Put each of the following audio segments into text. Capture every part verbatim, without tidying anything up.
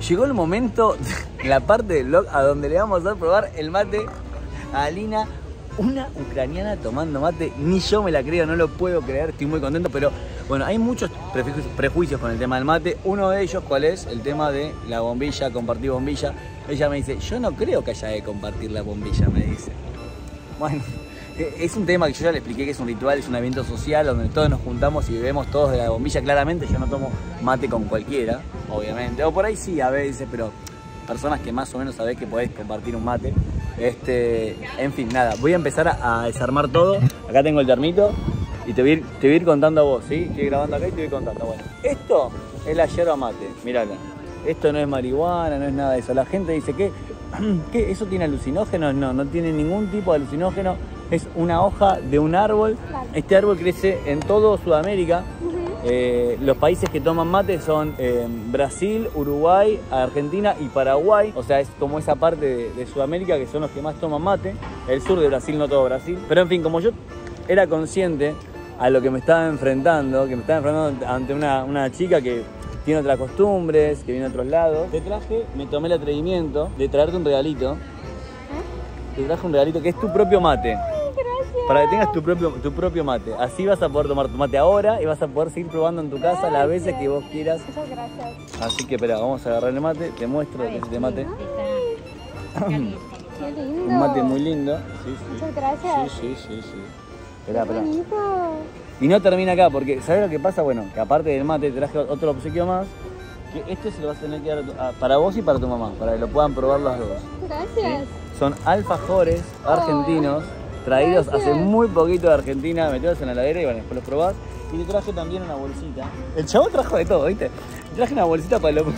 llegó el momento, en la parte del vlog, a donde le vamos a probar el mate a Alina. Una ucraniana tomando mate, ni yo me la creo, no lo puedo creer, estoy muy contento, pero bueno, hay muchos prejuicios, prejuicios con el tema del mate. Uno de ellos, ¿cuál es? El tema de la bombilla, compartir bombilla. Ella me dice, yo no creo que haya de compartir la bombilla, me dice. Bueno, es un tema que yo ya le expliqué que es un ritual, es un evento social donde todos nos juntamos y bebemos todos de la bombilla. Claramente yo no tomo mate con cualquiera, obviamente, o por ahí sí a veces, pero personas que más o menos sabés que podés compartir un mate. Este, en fin, nada, voy a empezar a, a desarmar todo. Acá tengo el termito y te voy, a ir, te voy a ir contando a vos, ¿sí? Estoy grabando acá y te voy contando. Bueno, esto es la yerba mate, mirala. Esto no es marihuana, no es nada de eso. La gente dice que, ¿qué? ¿Eso tiene alucinógenos? No, no tiene ningún tipo de alucinógeno. Es una hoja de un árbol. Este árbol crece en todo Sudamérica. Eh, los países que toman mate son eh, Brasil, Uruguay, Argentina y Paraguay. O sea, es como esa parte de, de Sudamérica que son los que más toman mate. El sur de Brasil, no todo Brasil. Pero en fin, como yo era consciente a lo que me estaba enfrentando, que me estaba enfrentando ante una, una chica que tiene otras costumbres, que viene de otros lados, te traje, me tomé el atrevimiento de traerte un regalito. ¿Eh? Te traje un regalito que es tu propio mate. Para que tengas tu propio, tu propio mate. Así vas a poder tomar tu mate ahora y vas a poder seguir probando en tu casa gracias. Las veces que vos quieras. Muchas gracias. Así que espera, vamos a agarrar el mate. Te muestro lo que es este mate. Qué lindo. Un mate muy lindo. Sí, sí. Muchas gracias. Sí, sí, sí, sí. Espera, espera. Bonito. Y no termina acá, porque ¿sabes lo que pasa? Bueno, que aparte del mate te traje otro obsequio más. Que este se lo vas a tener que dar a, para vos y para tu mamá, para que lo puedan probar las dos. Gracias. ¿Sí? Son alfajores argentinos. Oh. Traídos gracias. Hace muy poquito de Argentina, metidos en la heladera y bueno, después los probás. Y te traje también una bolsita. El chabón trajo de todo, ¿viste? Te traje una bolsita para que lo...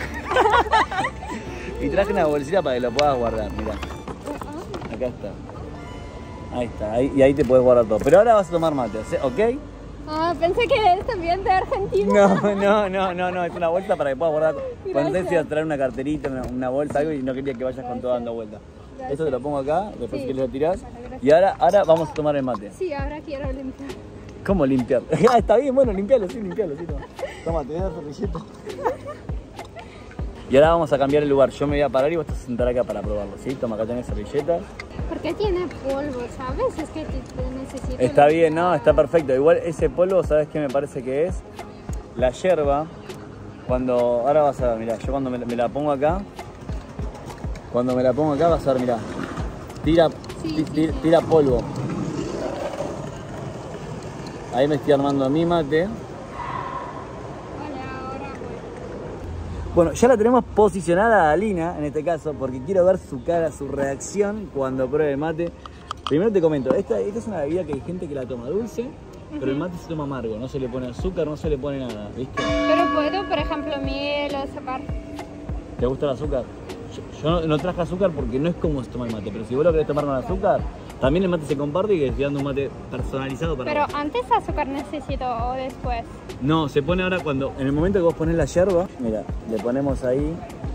y traje una bolsita para que lo puedas guardar, mirá. Acá está. Ahí está, ahí, y ahí te puedes guardar todo. Pero ahora vas a tomar mate, ¿ok? Ah, pensé que es también de Argentina. No, no, no, no, no, es una bolsa para que puedas guardar. Cuando te decía traer una carterita, una, una bolsa, algo y no quería que vayas gracias. Con todo dando vueltas. Esto te lo pongo acá, después sí. Que lo tirás. Vale, y ahora, ahora vamos a tomar el mate. Sí, ahora quiero limpiar. ¿Cómo limpiar? Ah, está bien, bueno, limpialo, sí, limpialo, sí. Toma, toma te voy a dar servilleta. Y ahora vamos a cambiar el lugar. Yo me voy a parar y vos te vas a sentar acá para probarlo, ¿sí? Toma, acá tenés servilletas. ¿Por qué tiene polvo, sabes? Es que necesito... Está bien, no, está perfecto. Igual ese polvo, ¿sabes qué me parece que es? La yerba. Cuando... Ahora vas a ver, mirá, yo cuando me, me la pongo acá... Cuando me la pongo acá vas a ver, mirá, tira, sí, tira, sí. tira polvo. Ahí me estoy armando mi mate. Vale, ahora voy. Bueno, ya la tenemos posicionada a Alina, en este caso, porque quiero ver su cara, su reacción cuando pruebe el mate. Primero te comento, esta, esta es una bebida que hay gente que la toma dulce, uh-huh. pero el mate se toma amargo, no se le pone azúcar, no se le pone nada, ¿viste? Pero puedo, por ejemplo, miel o azúcar. ¿Te gusta el azúcar? Yo no, no traje azúcar porque no es como se toma el mate, pero si vos lo querés tomar con azúcar, también el mate se comparte y que estoy dando un mate personalizado para Pero vos. ¿antes azúcar necesito o después? No, se pone ahora cuando, en el momento que vos pones la yerba, mira, le ponemos ahí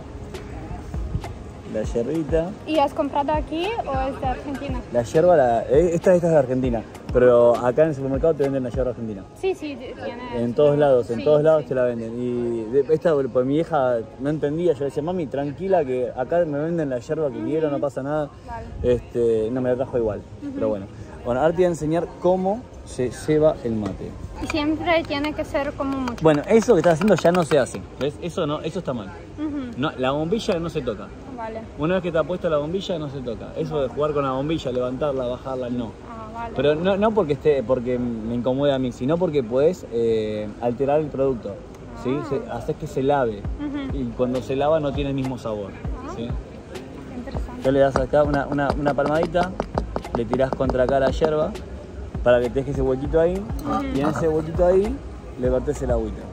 la yerbita. ¿Y has comprado aquí o es de Argentina? La yerba, la, esta, esta es de Argentina, pero acá en el supermercado te venden la yerba argentina. Sí, sí, tiene... En todos lados, en sí, todos lados sí. Te la venden. Y esta, pues mi hija no entendía, yo le decía, mami, tranquila que acá me venden la yerba que uh-huh. quiero, no pasa nada. Vale. Este, no, me la trajo igual, uh-huh. pero bueno. Bueno, ahora te voy a enseñar cómo se ceba el mate. Y siempre tiene que ser como mucho. Bueno, eso que estás haciendo ya no se hace, ¿ves? Eso no, eso está mal. Uh-huh. No, la bombilla no se toca. Vale. Una vez que te ha puesto la bombilla no se toca. Eso de jugar con la bombilla, levantarla, bajarla, no. Ah, vale. Pero no, no porque esté, porque me incomode a mí, sino porque puedes eh, alterar el producto. Ah. ¿Sí? Se, haces que se lave. Uh-huh. Y cuando se lava no tiene el mismo sabor. Ah. ¿Sí? Interesante. Yo le das acá una, una, una palmadita, le tirás contra acá la yerba para que te deje ese huequito ahí. Uh-huh. Y en ese huequito ahí le vertés el agüita.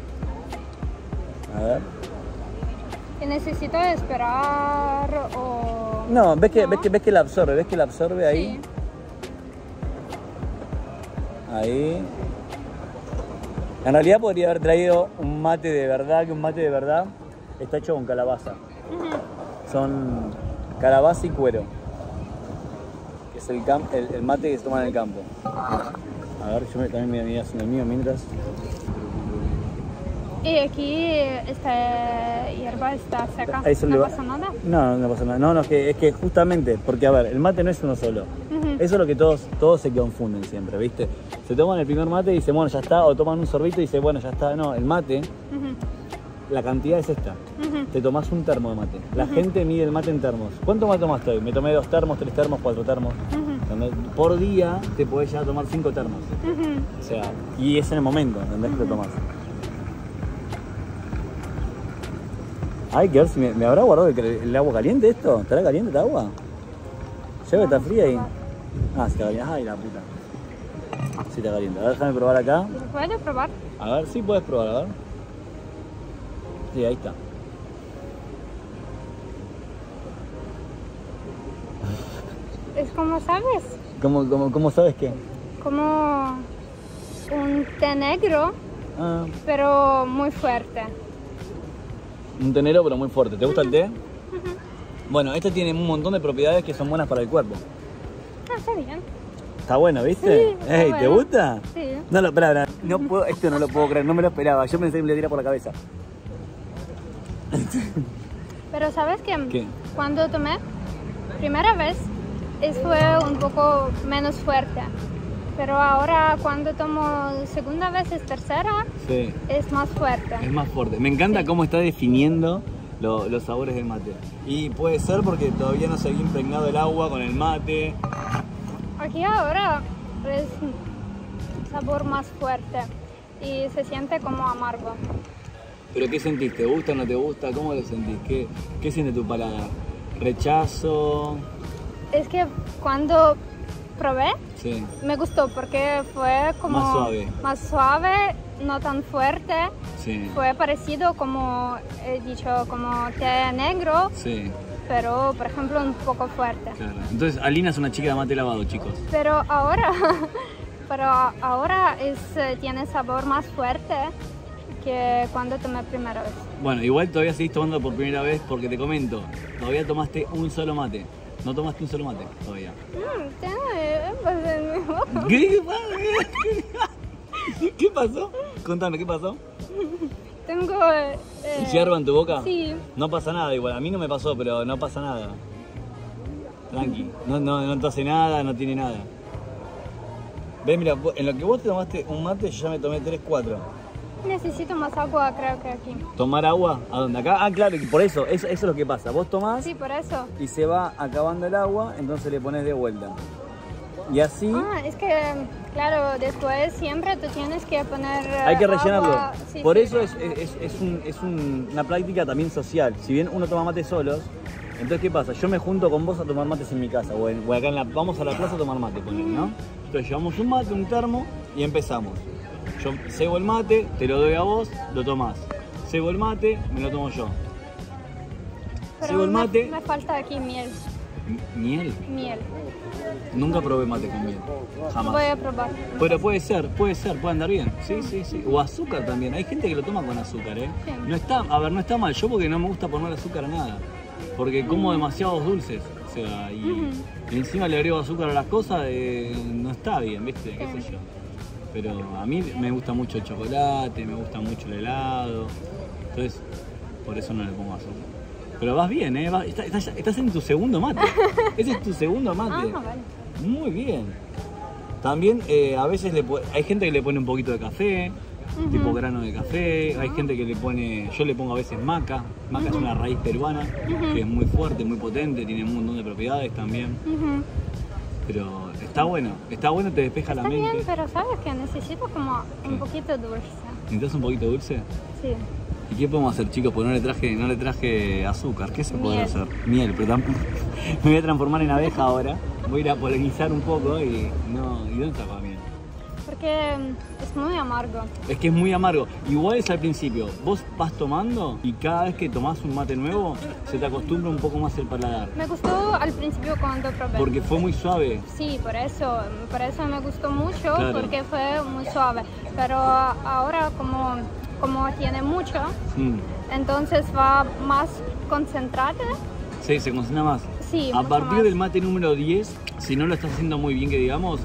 A ver. ¿Y necesito esperar o...? No, ves que, ¿no? ves que, ves que la absorbe, ves que la absorbe ahí. Sí. Ahí. En realidad podría haber traído un mate de verdad, que un mate de verdad está hecho con calabaza. Uh-huh. Son calabaza y cuero. Que es el, cam el, el mate que se toma en el campo. A ver, yo me, también me voy a mirar haciendo el mío mientras. Y aquí esta hierba está seca, Eso no le va- pasa nada. No, no pasa nada. No, no, es que, es que justamente, porque a ver, el mate no es uno solo. Ujú. Eso es lo que todos, todos se confunden siempre, ¿viste? Se toman el primer mate y dicen, bueno, ya está, o toman un sorbito y dicen, bueno, ya está. No, el mate, Ujú, la cantidad es esta. ujú. Te tomás un termo de mate. La gente mide el mate en termos. ¿Cuánto mate tomaste hoy? Me tomé dos termos, tres termos, cuatro termos. Ujú, ¿Entendés? Por día te podés llegar a tomar cinco termos. ujú. O sea, y es en el momento, ¿entendés? Que te tomás. Ay, que ver si me, me habrá guardado el, el agua caliente esto. ¿Estará caliente esta agua? Lleva, está fría y... Ah, sí está caliente. Ay, la puta. Sí está caliente. A ver, déjame probar acá. ¿Puedo probar? A ver, sí puedes probar, a ver. Sí, ahí está. Es como, ¿sabes? ¿Cómo, cómo, cómo sabes qué? Como un té negro, Ah, pero muy fuerte. un tenero pero muy fuerte. ¿Te gusta el té? Bueno, este tiene un montón de propiedades que son buenas para el cuerpo. Ah, está bien. Está bueno, ¿viste? Sí, está Ey, ¿te bueno. gusta? Sí. No lo, espera, espera. No puedo, esto no lo puedo creer, no me lo esperaba. Yo pensé que me lo tira por la cabeza. Pero ¿sabes qué? ¿Qué? Cuando tomé primera vez, es fue un poco menos fuerte. Pero ahora cuando tomo segunda vez, es tercera, Sí, es más fuerte. es más fuerte. Me encanta Sí. cómo está definiendo lo- los sabores del mate. Y puede ser porque todavía no se había impregnado el agua con el mate. Aquí ahora es sabor más fuerte y se siente como amargo. ¿Pero qué sentís? ¿Te gusta o no te gusta? ¿Cómo lo sentís? ¿Qué, qué siente tu paladar? ¿Rechazo? Es que cuando probé, Sí. me gustó porque fue como Más suave. más suave, no tan fuerte. Sí. Fue parecido como he dicho, como té negro, Sí, pero por ejemplo un poco fuerte. claro. Entonces, Alina es una chica de mate lavado, chicos. Pero ahora, pero ahora es, eh, tiene sabor más fuerte que cuando tomé primera vez. Bueno, igual todavía seguís tomando por primera vez porque te comento, todavía tomaste un solo mate. No tomaste un solo mate todavía. Mm, tiene hierbas en mi boca. ¿Qué pasó? ¿Qué pasó? Contame, ¿qué pasó? Tengo eh, eh, ¿Hierba en tu boca? Sí. No pasa nada igual, a mí no me pasó, pero no pasa nada. Tranqui, no, no, no te hace nada, no tiene nada. Ves, mira, vos- en lo que vos te tomaste un mate, yo ya me tomé tres, cuatro. Necesito más agua, creo que aquí. ¿Tomar agua? ¿A dónde? ¿Acá? Ah, claro, y por eso, eso, eso es lo que pasa. Vos tomás Sí, por eso. y se va acabando el agua, entonces le pones de vuelta. Y así Ah, es que, claro, después siempre tú tienes que poner eh, hay que rellenarlo. agua. Sí, por sí. eso es, es, es un- es un- una práctica también social. Si bien uno toma mate solos, entonces ¿qué pasa? Yo me junto con vos a tomar mates en mi casa, o, en- o acá en la, vamos a la plaza a tomar mate, ponele, ¿no? Entonces llevamos un mate, un termo y empezamos. Yo cebo el mate, te lo doy a vos, lo tomás. Cebo el mate, me lo tomo yo. Pero Cebo el me- mate. Me falta aquí miel. M- ¿Miel? Miel. Nunca probé mate con miel. Jamás. Voy a probar. Pero puede ser, puede ser, puede andar bien. Sí, sí, sí. O azúcar también. Hay gente que lo toma con azúcar, ¿eh? Sí. No está, a ver, no está mal. Yo porque no me gusta poner azúcar a nada. Porque como demasiados dulces. O sea, y, Ujú. y encima le agrego azúcar a las cosas, eh, no está bien, ¿viste? ¿Qué Sí. sé yo? Pero a mí me gusta mucho el chocolate, me gusta mucho el helado. Entonces, por eso no le pongo azúcar. Pero vas bien, ¿eh? Vas- estás, estás- estás en tu segundo mate. Ese es tu segundo mate. Ah, vale. Muy bien. También eh, a veces le po- hay gente que le pone un poquito de café, Ujú. tipo grano de café. Hay gente que le pone, yo le pongo a veces maca. Maca es una raíz peruana Ujú. que es muy fuerte, muy potente, tiene un montón de propiedades también. Ujú. Pero está bueno, está bueno, te despeja la Está mente. bien, pero sabes que necesito como ¿Qué? un poquito dulce. ¿Necesitas un poquito dulce? Sí. ¿Y qué podemos hacer, chicos? Pues no le traje, no le traje azúcar. ¿Qué se puede Miel. hacer? Miel, pero tampoco. Me voy a transformar en abeja ahora. Voy a ir a polinizar un poco y no. ¿Y dónde está la miel? Porque mm, es muy amargo. Es que es muy amargo. Igual es al principio. Vos vas tomando y cada vez que tomás un mate nuevo se te acostumbra un poco más el paladar. Me gustó al principio cuando probé. Porque fue muy suave. Sí, por eso, por eso me gustó mucho, Claro. porque fue muy suave. Pero ahora como, como tiene mucho, Mm. entonces va más concentrado. Sí, se concentra más. Sí, A mucho partir más. del mate número diez, si no lo estás haciendo muy bien, que digamos,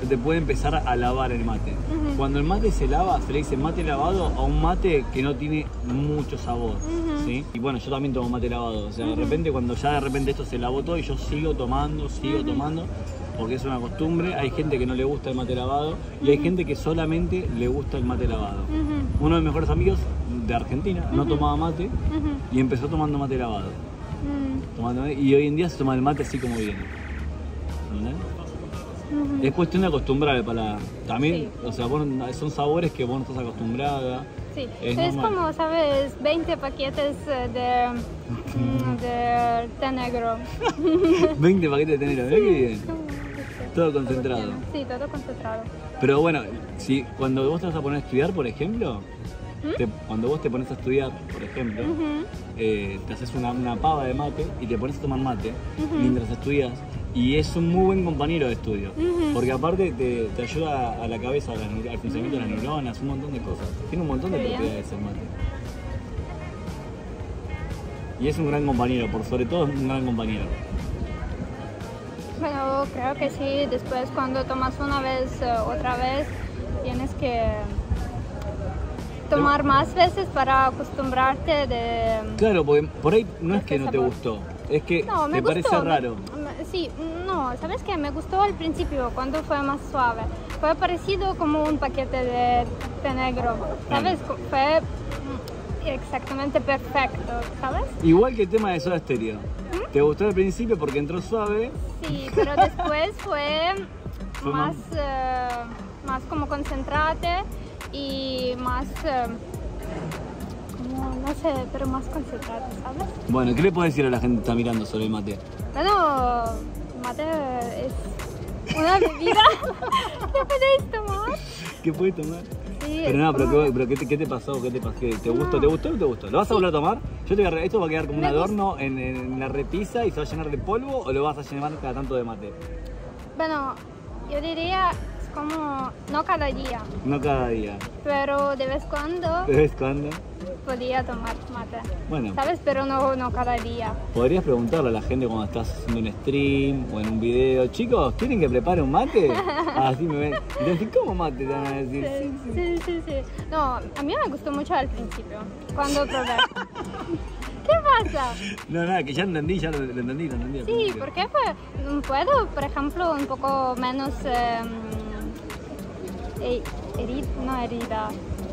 se te puede empezar a lavar el mate. Uh-huh. Cuando el mate se lava, se le dice mate lavado a un mate que no tiene mucho sabor. Uh-huh. ¿Sí? Y bueno, yo también tomo mate lavado. O sea, uh-huh. de repente, cuando ya de repente esto se lavó todo y yo sigo tomando, sigo uh-huh. tomando, porque es una costumbre. Hay gente que no le gusta el mate lavado y hay uh-huh. gente que solamente le gusta el mate lavado. Uh-huh. Uno de mis mejores amigos de Argentina uh-huh. no tomaba mate uh-huh. y empezó tomando mate lavado. Uh-huh. Tomando, y hoy en día se toma el mate así como viene. ¿Entendés? Uh-huh. Es cuestión de acostumbrar el paladar. También, sí. o sea, vos, son sabores que vos no estás acostumbrada. Sí, es, es como, ¿sabes? veinte paquetes de, de té negro. veinte paquetes de té negro, ¿ves qué bien? Todo concentrado. Sí, todo concentrado. Pero bueno, si cuando vos te vas a poner a estudiar, por ejemplo, ¿Mm? te, cuando vos te pones a estudiar, por ejemplo, uh-huh. eh, te haces una, una pava de mate y te pones a tomar mate uh-huh. mientras estudias. Y es un muy buen compañero de estudio, uh-huh. porque aparte te, te ayuda a la cabeza, al funcionamiento de las neuronas, un montón de cosas. Tiene un montón de Qué propiedades bien. el mate. Y es un gran compañero, por sobre todo es un gran compañero. Bueno, creo que sí, después cuando tomas una vez, uh, otra vez, tienes que tomar más veces para acostumbrarte de... Claro, porque por ahí no es que no te gustó. Es que no, me te gustó, parece raro. Me, sí, no, ¿sabes qué? Me gustó al principio, cuando fue más suave. Fue parecido como un paquete de té negro, ¿sabes? Claro. Fue exactamente perfecto, ¿sabes? Igual que el tema de Soda Stereo. ¿Mm? ¿Te gustó al principio porque entró suave? Sí, pero después fue, fue más, uh, más como concentrate y más... Uh, No, no sé, pero más concentrado, ¿sabes? Bueno, ¿qué le puedes decir a la gente que está mirando sobre el mate? Bueno, mate es una bebida que puedes tomar. ¿Qué puedes tomar? Sí, pero no, pero, como... ¿qué, pero ¿qué, te, ¿qué te pasó? ¿Qué te pasó? ¿Te no. gustó? ¿Te gustó o no te gustó? ¿Lo vas a volver a tomar? Yo te voy a... ¿Esto va a quedar como un Me adorno en, en la repisa y se va a llenar de polvo o lo vas a llenar cada tanto de mate? Bueno, yo diría... como no cada día. No cada día. Pero de vez en cuando. ¿De vez en cuando? Podía tomar mate. Bueno. ¿Sabes? Pero no, no cada día. Podrías preguntarle a la gente cuando estás haciendo un stream o en un video, chicos, ¿quieren que prepare un mate? Así me ven. Entonces, ¿cómo mate? Te van a decir. Sí, sí, sí, sí, sí. No, a mí me gustó mucho al principio, cuando probé. ¿Qué pasa? No, nada, que ya entendí, ya lo, lo entendí, lo entendí. Sí, porque pues, puedo, por ejemplo, un poco menos... Eh, herida, no herida.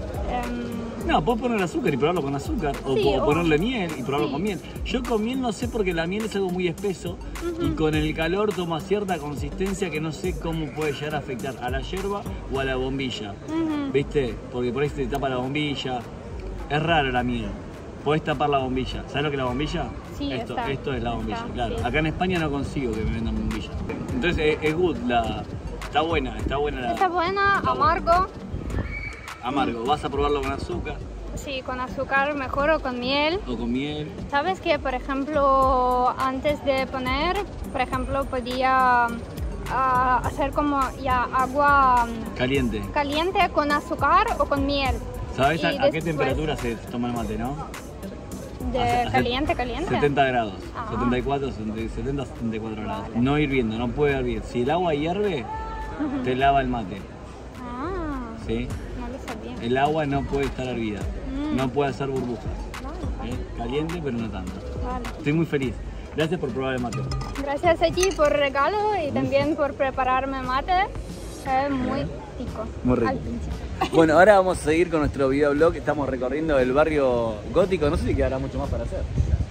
Um... No, puedes poner azúcar y probarlo con azúcar. O sí, puedo o... ponerle miel y probarlo sí. con miel. Yo con miel no sé porque la miel es algo muy espeso uh-huh. y con el calor toma cierta consistencia que no sé cómo puede llegar a afectar a la yerba o a la bombilla. Uh-huh. ¿Viste? Porque por ahí se te tapa la bombilla. Es raro la miel. Podés tapar la bombilla. ¿Sabes lo que es la bombilla? Sí, esto, está. esto es la bombilla, Está, claro. Sí. Acá en España no consigo que me vendan bombilla. Entonces es, es good la... Está buena, está buena la... Está buena, está amargo. Buena. Amargo, ¿vas a probarlo con azúcar? Sí, con azúcar mejor o con miel. O con miel. ¿Sabes que, por ejemplo, antes de poner, por ejemplo, podía uh, hacer como ya agua... Caliente. Caliente con azúcar o con miel. ¿Sabes a, a después... qué temperatura se toma el mate, no? De a, caliente, caliente. setenta grados. Ah. setenta y cuatro, setenta, setenta y cuatro grados. Vale. No hirviendo, no puede hervir. Si el agua hierve, uh-huh. te lava el mate. Ah. ¿Sí? No lo sabía. El agua no puede estar hervida. Mm. No puede hacer burbujas. Vale. ¿Eh? Caliente, pero no tanto. Vale. Estoy muy feliz. Gracias por probar el mate. Gracias a ti por el regalo y también por prepararme mate. Es muy rico. Muy rico. Bueno, ahora vamos a seguir con nuestro videoblog. Estamos recorriendo el barrio gótico. No sé si quedará mucho más para hacer.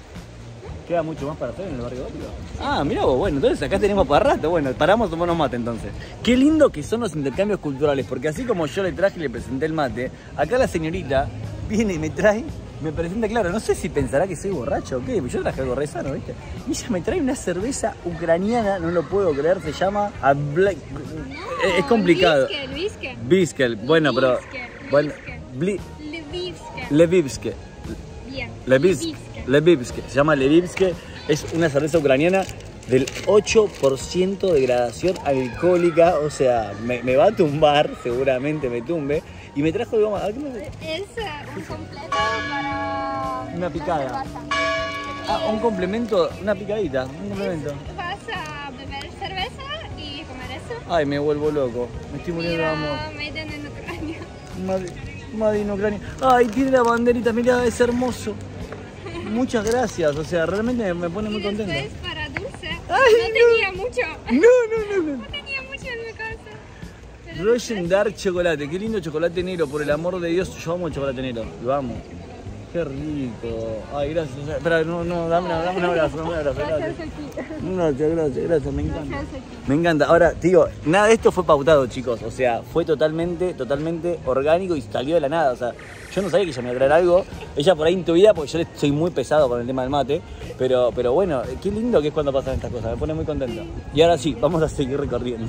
¿Queda mucho más para hacer en el barrio gótico? Ah, mirá vos, bueno, entonces acá tenemos para rato. Bueno, paramos a tomarnos mate entonces. Qué lindo que son los intercambios culturales, porque así como yo le traje y le presenté el mate, acá la señorita viene y me trae, me presenta, claro, no sé si pensará que soy borracho o qué, yo traje algo re sano, ¿viste? Y ella me trae una cerveza ucraniana, no lo puedo creer, se llama... Abla... No, es complicado. Biskel, Biskel. Biskel, bueno, pero... Biskel, Bueno, Bli... Levivske. Levivske. Bien. Levivske. Levivske. Se llama Levivske. Es una cerveza ucraniana del ocho por ciento de gradación alcohólica. O sea, me, me va a tumbar, seguramente me tumbe. Y me trajo, digamos, ¿a qué me... Es un completo para... Una picada. Ah, un complemento, una picadita, un complemento. Vas a beber cerveza y comer eso? Ay, me vuelvo loco. Me estoy muriendo de amor. Mira, Maiden en Ucrania. Made, Made in Ucrania. Ay, tiene la banderita, mira, es hermoso. Muchas gracias, o sea, realmente me pone muy Y contento. después para dulce. Ay, no, tenía mucho. No, no, no, no. No tenía mucho en mi casa. Pero Russian después- Dark Chocolate, qué lindo chocolate negro, por el amor de Dios, yo amo el chocolate negro, lo amo. Qué rico. Ay, gracias. Espera, no, no, dame, una- dame un abrazo, dame un abrazo. Gracias Gracias, aquí. gracias, gracias, gracias, me encanta. Gracias aquí. Me encanta. Ahora, te digo, nada de esto fue pautado, chicos. O sea, fue totalmente, totalmente orgánico y salió de la nada. O sea, yo no sabía que ella me iba a traer algo. Ella por ahí intuía, porque yo soy muy pesado con el tema del mate. Pero, pero bueno, qué lindo que es cuando pasan estas cosas. Me pone muy contento. Y ahora sí, vamos a seguir recorriendo.